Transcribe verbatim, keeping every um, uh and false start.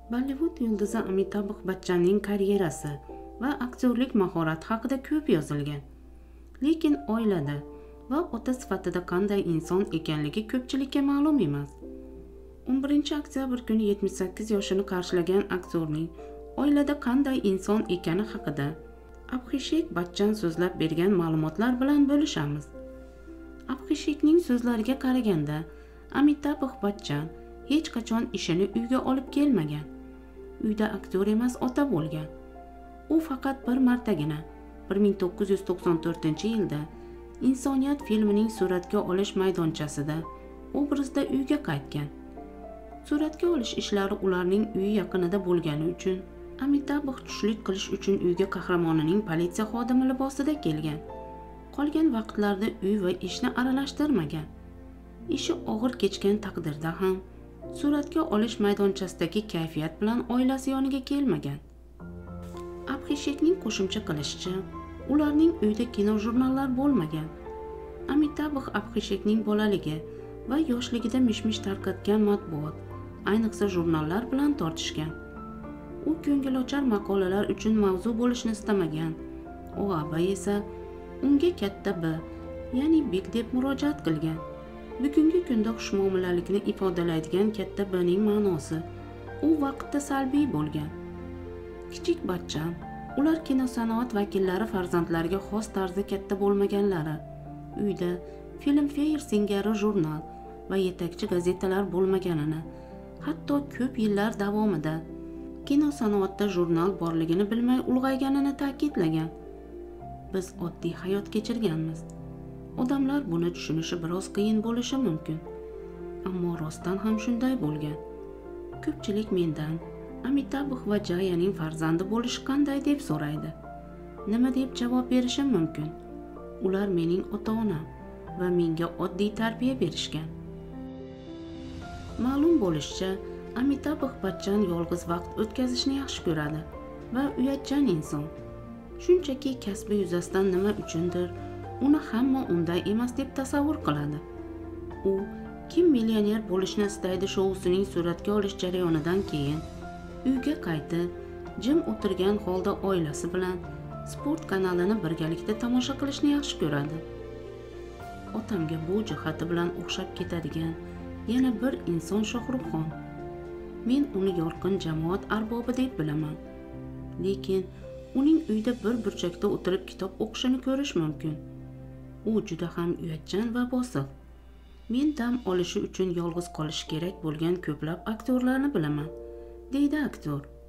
Bollivud yulduzi Amitabh Bachchanning karyerasi va aktyorlik mahorati haqida ko'p yozilgan. Lekin oilada va ota sifatida qanday inson ekanligi ko'pchilikka ma'lum emas. o'n birinchi oktyabr kuni yetmish sakkiz yoshini qarshilagan aktyorning oilada qanday inson ekani haqida Abhishek Bachchan so'zlab bergan ma'lumotlar bilan bo'lishamiz. Abhishekning so'zlariga qaraganda, Amitabh Bachchan hech qachon ishini uyga olib kelmagan. Uyda aktyor emas, ota bo'lgan. U faqat bir martagina bir ming to'qqiz yuz to'qson to'rtinchi yilda Insoniyat filmining suratga olish maydonchasida obrazda uyga qaytgan. Suratga olish ishlari ularning uyi yaqinida bo'lgani uchun Amitabh tushlik qilish uchun uyga qahramonining politsiya xodimi libosida kelgan. Qolgan vaqtlarda uy va ishni aralashtirmagan. Ishi og'ir kechgan taqdirda ham suratga olish maydonchasidagi kayfiyat bilan oilasi yoniga kelmagan. Abhishekning qo'shimcha qilishicha, ularning uyida kino jurnallar bo'lmagan. Amitabh Abhishekning bolaligi va yoshligida mish-mish tarqatgan matbuot, ayniqsa jurnallar bilan tortishgan. U ko'ngilochar maqolalar uchun mavzu bo'lishni istamagan. O'g'aba esa unga katta B, ya'ni Big deb murojaat qilgan. Bugungi kunda xushmuomalalikni ifodalaydigan katta B'ning ma'nosi u vaqtda salbiy bo'lgan. Kichik Bachchan, ular kinosanoat vakillari farzandlariga xos tarzda katta bo'lmaganlari, uyda Filmfare singari jurnal va yetakchi gazetalar bo'lmaganini, hatto ko'p yillar davomida kinosanoatda jurnal borligini bilmay ulg'ayganini ta'kidlagan. Biz oddiy hayot kechirganmiz. Odamlar buni tushunishi biroz qiyin bo'lishi mumkin. Ammo rostdan ham shunday bo'lgan. Ko'pchilik mendan Amitabh va Jayaning farzandi bo'lish qanday deb so'raydi. Nima deb javob berishim mumkin? Ular mening ota-onam va menga oddiy tarbiya berishgan. Ma'lum bo'lishicha, Amitabh Bachchan yolg'iz vaqt o'tkazishni yaxshi ko'radi va uyatchan inson. Shunchaki kasbi yuzasidan nima uchundir uni hamma unday emas deb tasavvur qiladi. U Kim millioner bo'lishni istaydi shousining suratga olish jarayonidan keyin uyga qaytib, jim o'tirgan holda oilasi bilan sport kanalini birgalikda tomosha qilishni yaxshi ko'radi. Otamga bu jihati bilan o'xshab ketadigan yana bir inson Shohruxxon. Men uni yorqin jamoat arbobi deb bilaman. Lekin uning uyda bir burchakda o'tirib kitob o'qishini ko'rish mumkin. U juda ham uyatchan va bosiq. Men dam olishi uchun yolg'iz qolish kerak bo'lgan ko'plab aktyorlarni bilaman, deydi aktyor.